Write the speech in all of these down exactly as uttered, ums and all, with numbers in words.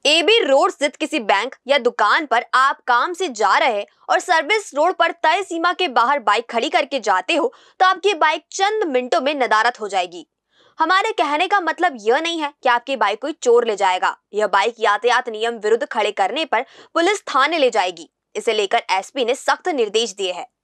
AB road स्थित किसी bank या दुकान पर आप काम से जा रहे हैं और सर्विस रोड पर तय सीमा के बाहर बाइक खड़ी करके जाते हो तो आपकी बाइक चंद मिनटों में नदारद हो जाएगी। हमारे कहने का मतलब यह नहीं है कि आपकी बाइक कोई चोर ले जाएगा। यह बाइक यातायात नियम विरुद्ध खड़े करने पर पुलिस थाने ले जाएगी। इसे लेकर एसपी ने सख्त निर्देश दिए हैं।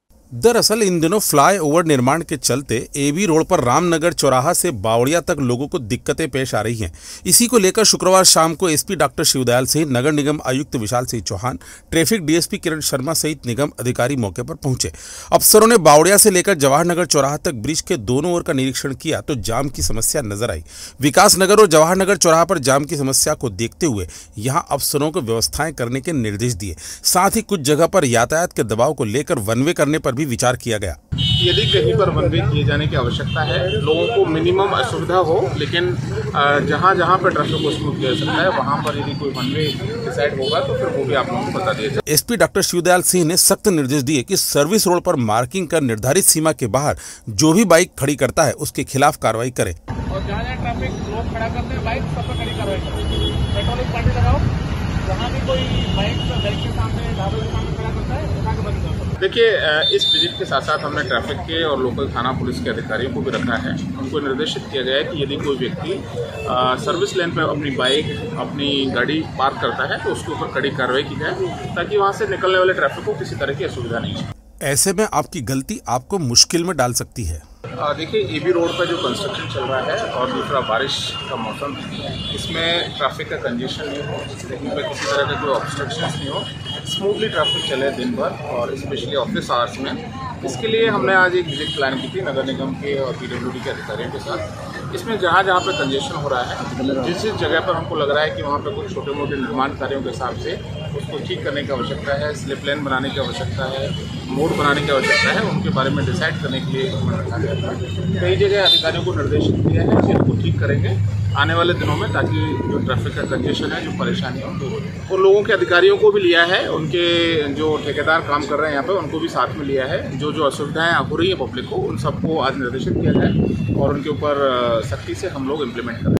दरअसल इन दिनों फ्लाईओवर निर्माण के चलते एबी रोड पर रामनगर चौराहा से बावड़िया तक लोगों को दिक्कतें पेश आ रही हैं। इसी को लेकर शुक्रवार शाम को एसपी डॉक्टर शिवदयाल सिंह, नगर निगम आयुक्त विशाल सिंह चौहान, ट्रैफिक डीएसपी किरण शर्मा सहित निगम अधिकारी मौके पर पहुंचे। अफसरों ने बावड़िया से लेकर जवाहर नगर चौराहा तक ब्रिज के दोनों ओर का निरीक्षण किया तो जाम की समस्या नजर आई। विकास नगर और जवाहर नगर चौराहा पर जाम की समस्या को देखते हुए यहाँ अफसरों को व्यवस्थाएं करने के निर्देश दिए। साथ ही कुछ जगह पर यातायात के दबाव को लेकर वन वे करने पर भी विचार किया गया। यदि कहीं पर वन वे किए जाने की आवश्यकता है, लोगों को मिनिमम असुविधा हो, लेकिन जहां जहां पर ट्रैफिक को स्मूथ किया जा सकता है वहां पर यदि कोई वन वे डिसाइड होगा तो फिर वो भी आप लोगों को बता दिया जाए। एसपी डॉक्टर शिवदयाल सिंह ने सख्त निर्देश दिए कि सर्विस रोड पर मार्किंग कर निर्धारित सीमा के बाहर जो भी बाइक खड़ी करता है उसके खिलाफ कार्रवाई करे। और जहाँ जहाँ ट्रैफिक लोग खड़ा करते हैं बाइक सब पर कड़ी कार्रवाई करें। पेट्रोलिंग पार्टी लगाओ, जहाँ भी कोई बाइक बाइक के सामने ढाबे के सामने खड़ा करता है उठा के बंद करो। देखिए, इस विजिट के साथ साथ हमने ट्रैफिक के और लोकल थाना पुलिस के अधिकारियों को भी रखा है। उनको निर्देशित किया गया है कि यदि कोई व्यक्ति सर्विस लेन पर अपनी बाइक अपनी गाड़ी पार्क करता है तो उसके ऊपर कड़ी कार्रवाई की जाए ताकि वहां से निकलने वाले ट्रैफिक को किसी तरह की असुविधा नहीं हो। ऐसे में आपकी गलती आपको मुश्किल में डाल सकती है। देखिए, एबी रोड पर जो कंस्ट्रक्शन चल रहा है और दूसरा बारिश का मौसम, इसमें ट्रैफिक का कंजेशन नहीं हो, कहीं पर किसी तरह का कोई ऑब्स्ट्रक्शन नहीं हो, स्मूथली ट्रैफिक चले दिन भर और स्पेशली ऑफिस आवर्स में। इसके लिए हमने आज एक विजिट प्लान की थी नगर निगम के और पीडब्ल्यूडी के अधिकारियों के साथ। इसमें जहाँ जहाँ पे कंजेशन हो रहा है, जिस जिस जगह पर हमको लग रहा है कि वहाँ पे कुछ छोटे मोटे निर्माण कार्यों के हिसाब से उसको ठीक करने की आवश्यकता है, स्लिप लेन बनाने की आवश्यकता है, मोड़ बनाने की आवश्यकता है, उनके बारे में डिसाइड करने के लिए रखा गया था। कई जगह अधिकारियों को निर्देशित किया है कि इनको ठीक करेंगे आने वाले दिनों में ताकि जो ट्रैफिक का कंजेशन है, जो परेशानी है दूर हो। और लोगों के अधिकारियों को भी लिया है, उनके जो ठेकेदार काम कर रहे हैं यहाँ पे उनको भी साथ में लिया है। जो जो असुविधाएं हो रही है पब्लिक को, उन सबको आज निर्देशित किया जाए और उनके ऊपर सख्ती से हम लोग इम्प्लीमेंट करें।